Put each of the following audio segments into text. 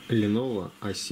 Lenovo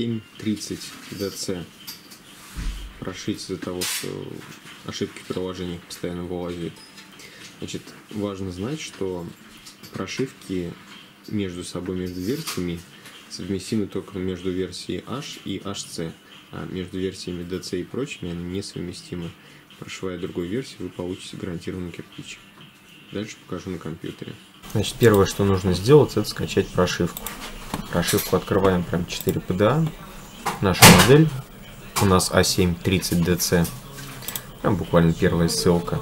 A730DC. Прошить из-за того, что ошибки в приложениях постоянно вылазят. Значит, важно знать, что прошивки между собой, между версиями, совместимы только между версией H и HC, а между версиями DC и прочими они несовместимы. Прошивая другую версию, вы получите гарантированный кирпич. Дальше покажу на компьютере. Значит, первое, что нужно сделать, это скачать прошивку. Прошивку открываем прям 4 PDA. Наша модель у нас A730DC. Там буквально первая ссылка.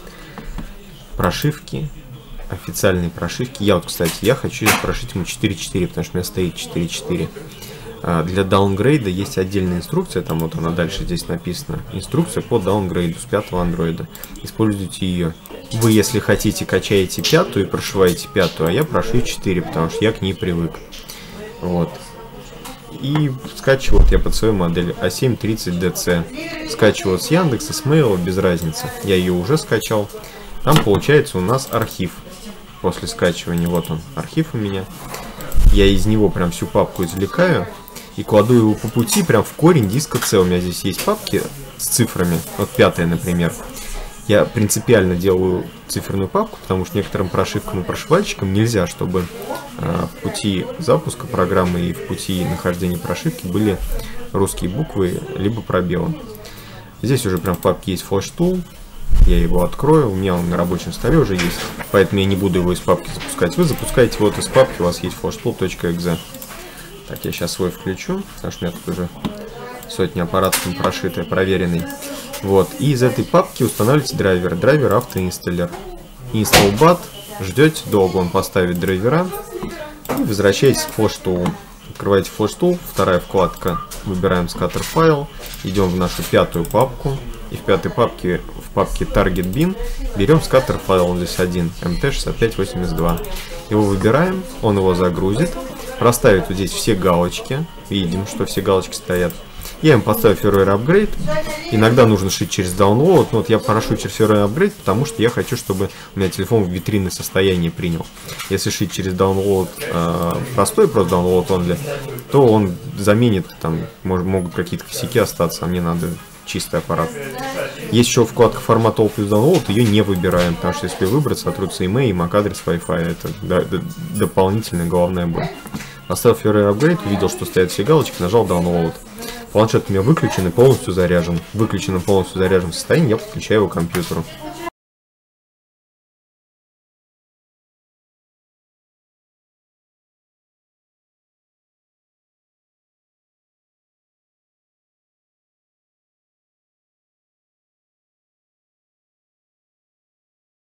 Прошивки. Официальные прошивки. Я вот, кстати, я хочу прошить ему 4.4, потому что у меня стоит 4.4. Для даунгрейда есть отдельная инструкция, там вот она дальше здесь написана. Инструкция по даунгрейду с 5-го андроида. Используйте ее. Вы, если хотите, качаете 5-ю и прошиваете 5-ю, а я прошу 4, потому что я к ней привык. Вот. И скачиваю вот я под свою модель A730DC. Скачиваю с Яндекса, с Mail, без разницы. Я ее уже скачал. Там получается у нас архив. После скачивания, вот он, архив у меня. Я из него прям всю папку извлекаю и кладу его по пути прям в корень диска C. У меня здесь есть папки с цифрами, вот 5-я, например. Я принципиально делаю циферную папку, потому что некоторым прошивкам и прошивальщикам нельзя, чтобы в пути запуска программы и в пути нахождения прошивки были русские буквы, либо пробелы. Здесь уже прям в папке есть флеш-тул. Я его открою, у меня он на рабочем столе уже есть, поэтому я не буду его из папки запускать. Вы запускаете вот из папки, у вас есть flashtool.exe. Так, я сейчас свой включу, потому что у меня тут уже сотни аппаратов прошитые, проверенный. Вот, и из этой папки устанавливаете драйвер автоинсталлер. Install.bat, ждете долго, он поставит драйвера и возвращаетесь к FlashTool. Открываете FlashTool, вторая вкладка, выбираем scatter файл, идем в нашу 5-ю папку. И в 5-й папке, в папке Target Bin, берем scatter файл, он здесь один, MT6582. Его выбираем, он его загрузит, проставит вот здесь все галочки, видим, что все галочки стоят. Я им поставлю firmware upgrade. Иногда нужно шить через download, но вот я прошу через firmware upgrade, потому что я хочу, чтобы у меня телефон в витринное состояние принял. Если шить через download простой, просто download only, то он заменит, там могут какие-то косяки остаться, а мне надо чистый аппарат. Есть еще вкладка формат all плюс download, ее не выбираем, потому что если выбрать, сотрутся email и MAC адрес Wi-Fi. Это дополнительная головная боль. Поставил firmware upgrade, увидел, что стоят все галочки, нажал download. Планшет у меня выключен и полностью заряжен. В выключенном полностью заряженном состоянии я подключаю его к компьютеру.